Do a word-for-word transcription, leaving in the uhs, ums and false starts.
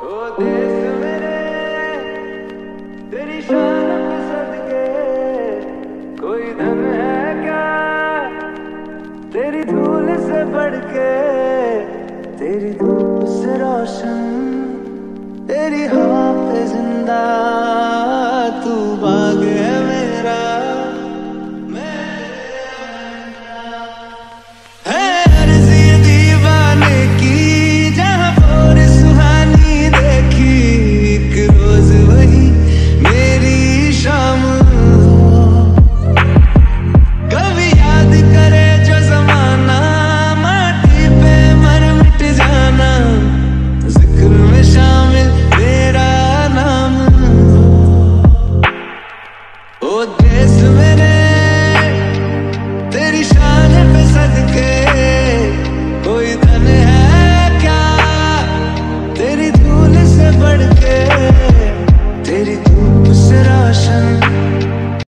ओ देश मेरे तेरी शान पे सदके, कोई धन है क्या तेरी धूल से बढ़ के, तेरी धूप से रोशन, तेरी हवा पे जिंदा, तू बाग है मेरा, है अर्ज़ी दीवाने की, जहाँ और सुहानी देखी, एक रोज वही मेरी शाम हो। कभी याद करे जो जमाना, माटी पे मर मिट जाना, जिक्र में शामिल तेरा नाम हो। ओ देश मेरे तेरी शान पे सदके, कोई धन है क्या तेरी धूल से बढ़ के, तेरी धूप से रोशन,